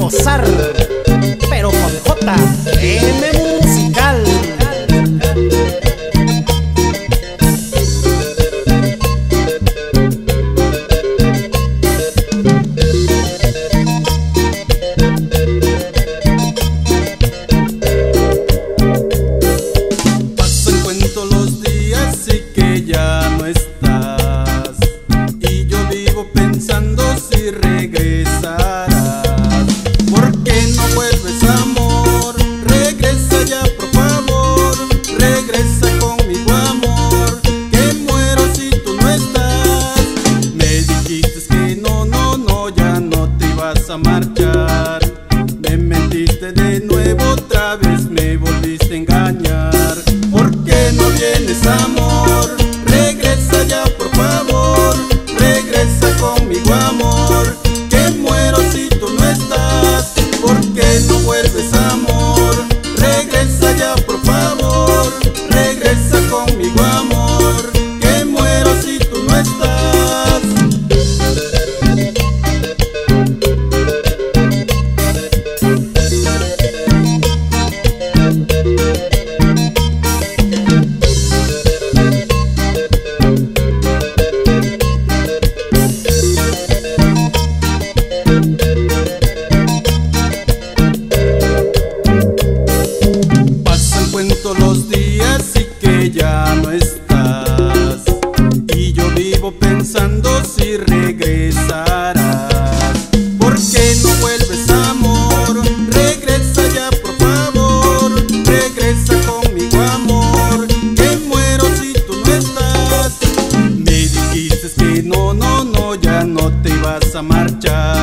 gozar, pero con JM Musical. Pasan cuento los días y que ya no estás, y yo vivo pensando si regresarás. ¿Por qué no vuelves, amor? Regresa ya, por favor. Regresa conmigo, amor, que muero si tú no estás. Me dijiste que no, no, no, ya no te ibas a marchar. Me mentiste de nuevo, otra vez me volviste a engañar. ¿Por qué no vienes, amor? Regresa ya, por favor. Regresa conmigo, amor, que muero si tú no estás. ¿Por qué no vuelves, amor? Regresa ya, por favor. Regresa conmigo, amor, que muero si tú no estás. Cuento los días y que ya no estás, y yo vivo pensando si regresarás. ¿Por qué no vuelves, amor? Regresa ya, por favor. Regresa conmigo, amor, que muero si tú no estás. Me dijiste que no, no, no, ya no te ibas a marchar.